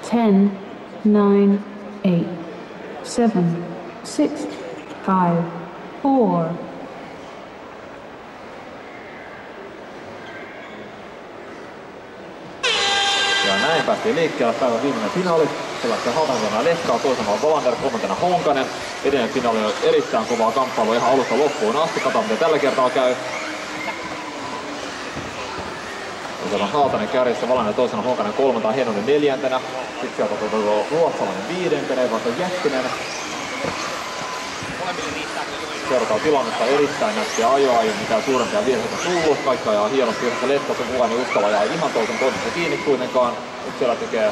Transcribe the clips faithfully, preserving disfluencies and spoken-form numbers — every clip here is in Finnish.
ten, nine, eight, seven, six, five, four. Ja näin päästiin liikkeelle päivän viimeinen finaali. Se lähtee Hautanen Lehkaa, toisena on Valander, kolmantena Honkanen. Edellinen finaali on erittäin kovaa kamppailua ihan alusta loppuun asti. Katsotaan miten tällä kertaa käy. Ja siellä on Hautanen kärjessä, Valander toisena, Honkanen kolmantena, Heinonen neljäntenä. Sitten sieltä on ruotsalainen viidentenä, joka on Jättinen. Seurataan tilannetta erittäin nättiä ajoa, ei ole mitään suurempia virheitä tullut. Kaikki ajaa hienosti yhdessä Lehtossa, kukaan ei uskalla ajaa ihan toisen toisessa kiinni kuitenkaan. Nyt siellä tekee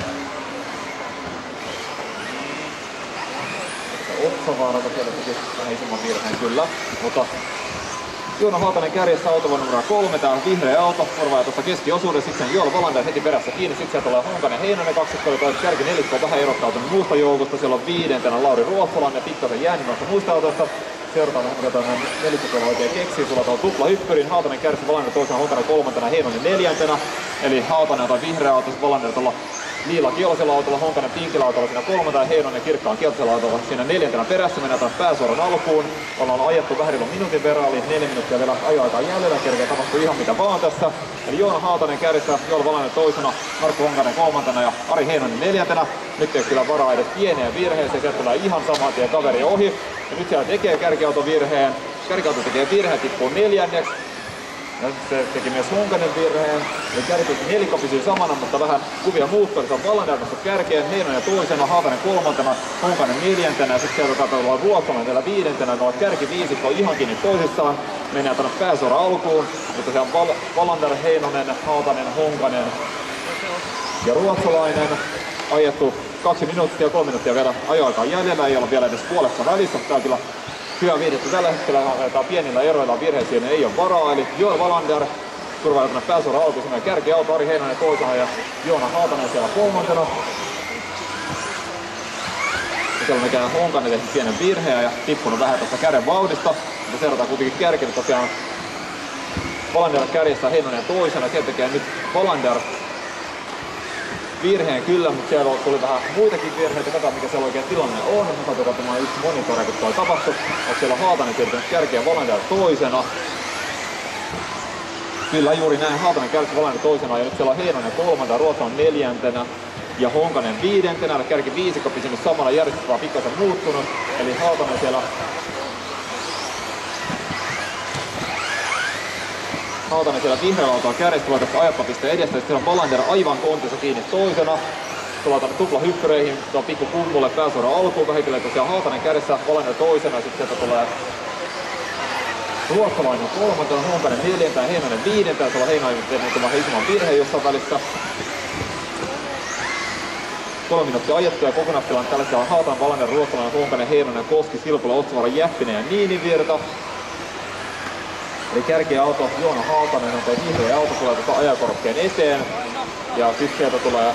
Otsavaaralta, siellä teki vähän isomman virheen kyllä. Mutta Joona Hautanen kärjessä autovuonna numero kolme, tää on vihreä auto, korvaa tuossa keskiosuudessa, sitten Joel Valander heti perässä kiinni, sitten sieltä tulee Honkanen Heinonen kaksikko, joka on kärki nelikko vähän erottautunut muusta joukosta, siellä on viidentenä Lauri Ruotsalainen, pikkasen jäänyt noista muista autoista. Seurataan vähän, mitä tämän nelikkokolla oikein keksii. Sulla on tupla hyppyrin, Hautanen kärjessä, Valander toisena, Honkanen kolmantena, Heinonen neljäntenä. Eli Hautanen on vihreä auto, Valander tuolla liila kielosella autolla, Honkanen pinkillä autolla siinä kolmantena ja Heinonen kirkkaan kielosella autolla siinä neljäntenä perässä. Mennään taas pääsuoran alkuun. Ollaan ajettu vähän ilman minuutin verran, eli neljä minuuttia vielä ajoaikaa jäljellä. Kerkeä tapahtuu ihan mitä vaan tässä. Eli Joona Hautanen kärjessä, Joel Valander toisena, Markku Honkanen kolmantena ja Ari Heinonen neljäntenä. Nyt ei kyllä varaa edes pieneen virheeseen, sieltä tulee ihan saman tien kaveri ohi. Ja nyt siellä tekee kärkiauto virheen. Kärkiauto tekee virheen, tippuu neljänneksi. Ja se teki myös Honkanen virheen. Eli kärki nelikko pysyy samana, mutta vähän kuvia muuttuu. Eli se on Valander nostaa kärkeen, Heinonen toisena, Hautanen kolmantena, Honkanen neljäntenä. Ja sitten sieltä katsotaan Ruotsalainen vielä viidentenä. Ne ovat kärki viisikko ihan kiinni toisissaan. Mennään tänne pääsuora alkuun. Mutta se on Val Valander, Heinonen, Hautanen, Honkanen ja Ruotsalainen. Ajettu kaksi minuuttia, kolme minuuttia vielä ajoaikaa jäljellä. Ei olla vielä edes puolessa välissä. Tää on kyllä hyvä viidettä tällä hetkellä, ajetaan pienillä eroilla virheisiin, ei ole varaa. Eli Joel Valander turvaa tänne pääsuora alkuun, semmoinen kärkiauto, Ari Heinonen toisena ja Joona Hautanen siellä kolmantena. Ja siellä on mikään Honkanen tehnyt pienen virheen ja tippunut vähän tästä käden vauhdista. Mutta seurataan kuitenkin kärki, mutta tosiaan Valander kärjessä, Heinonen toisena. Sieltä tekee nyt Valander virheen kyllä, mutta siellä tuli vähän muitakin virheitä. Katsotaan mikä siellä oikein tilanne on. Mä katsotaan katsomaan yksi monitore, kun toi tapahtui. Onko siellä Hautanen siirtynyt kärkeä, Valander toisena. Kyllä juuri näin, Hautanen kärki, Valander toisena. Ja nyt siellä on Heinonen kolmantena, Ruotsalainen neljäntenä ja Honkanen viidentenä. Eli kärki viisikko pysynyt samalla, järjestys vaan pikkasen muuttunut. Eli Hautanen siellä Hautanen siellä vihreällä autolla kärjessä, tulee tästä ajattapiste edestä. Sitten on Valander aivan kontissa kiinni toisena. Tullaan tänne tupla hyppyreihin, tuo pikku kummulle pääsuora alkuun. Vähitellen tosiaan Hautanen kärjessä, Valander toisena. Sitten sieltä tulee Ruotsalainen kolmantena, Honkanen neljäntenä ja Heinonen viidentena. Tuolla Heinonen tehnyt vähän isomman virheen jossain välissä. Kolme minuuttia ajettu ja kokonaistilanne tällä hetkellä on Hautanen, Valander, Ruotsalainen, Honkanen, Heinonen, Koski, Silpula, Otsavaara, Jäppinen ja Niinivirta. Eli kärkiauto, Joona Hautanen on tuo vihreä auto, tulee tuota ajakorokkeen eteen. Ja sitten sieltä tulee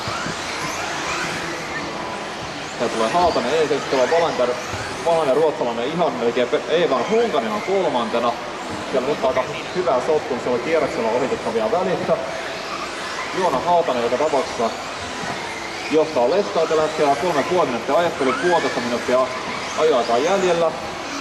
sieltä tulee Hautanen ensin, sitten tulee Valander, Valander Ruotsalainen ihan melkein, ei vaan Honkanen on kolmantena. Siellä nyt aika hyvää sotku, siellä on kierroksella ohitettavia välissä. Joona Hautanen, joka tapauksessa johtaa Leskaa tällä hetkellä, kolme puoli minuuttia ajatteli, puolitoista minuuttia ajoaikaa jäljellä.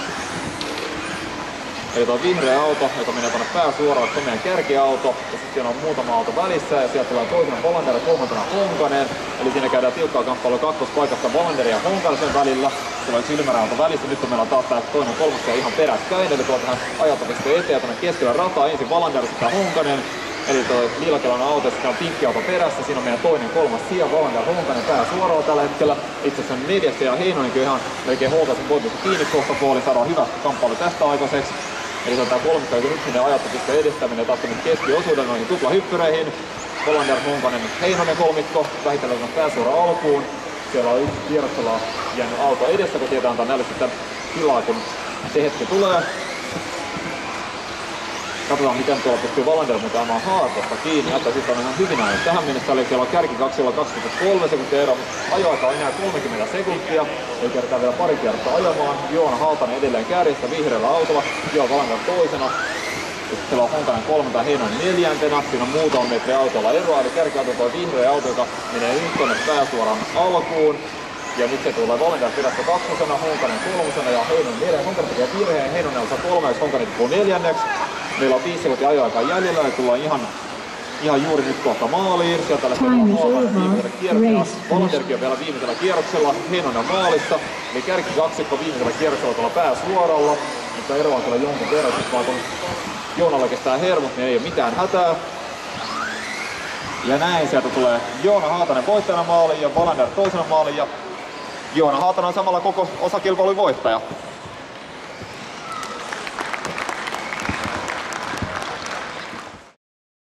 Eli tuo vihreä auto, joka menee tuonne pääsuoraan, se on meidän kärkiauto. Ja sitten siellä on muutama auto välissä ja sieltä tulee toisena Valander ja kolmantena Honkanen. Eli siinä käydään tiukkaa kamppailua kakkospaikasta Valander ja Honkanen välillä. Siellä on yksi ylimääräinen auto välissä. Nyt on meillä taas tää toinen kolmas ja ihan peräkkäin. Eli tuolta tähän ajattavista eteen ja tuonne keskellä rataa. Ensin Valander, sitten Honkanen. Eli tuo liilakeltainen auto, sitten on pinkki auto perässä. Siinä on meidän toinen kolmas sija, Valander Honkanen pää suoraan tällä hetkellä. Itse asiassa neljässä ja Heinonenkin ihan melkein Honkasen voitossa kiinni kohta puoli. Saadaan hyvä kamppailu tästä aikaiseksi. Eli se on tää kolmikko, joka nyt sinne ajattavista edestä menee taas tänne keskiosuuden noihin tuplahyppyreihin. Valander, Honkanen, Heinonen kolmikko. Vähitellen on pääsuora alkuun. Siellä on yksi kierroksella jäänyt auto edessä, kun tietää antaa näille sitten tilaa, kun se hetki tulee. Katsotaan miten tuolla pystyy Valander mukaan haartosta kiinni. Näyttää siitä on ihan hyvin näin. Tähän mennessä oli siellä on kärki kaksilla kaksikymmentäkolme sekuntia ero. Ajoaika on enää kolmekymmentä sekuntia. Ei kertaa vielä pari kierrosta ajamaan. Joona Hautanen edelleen kärjessä vihreällä autolla. Joo, Valander toisena. Ja sitten siellä on Honkanen kolmantena, Heinonen neljäntenä. Siinä on muutama metri autolla eroa, eli kärkiauto on vihreä auto, joka menee nyt tonne pääsuoraan alkuun. Ja nyt se tulee Wallander perässä kakkosena, Honkanen kolmosena ja Heinonen neljänneksi. Honkanen tekee virheen, Heinonen osaa kolmanneksi, Honkanen tippuu neljänneksi. Meillä on viisi sekuntia ajoaikaa jäljellä ja tullaan ihan, ihan juuri nyt kohta maaliin. Sieltä lähtee viimeisellä kierroksella. Wallanderkin on vielä viimeisellä kierroksella. Heinonen on maalissa. Eli kärki kaksikko viimeisellä kierroksella tuolla pääsuoralla. Mutta ero on kyllä jonkun verran. Sitten vaan kun Joonalla kestää hermot, niin ei ole mitään hätää. Ja näin sieltä tulee Joona Haatanen voittajana maaliin ja Wallander toisena maaliin. Ja Joona Haatanen on samalla koko osakilpailun voittaja.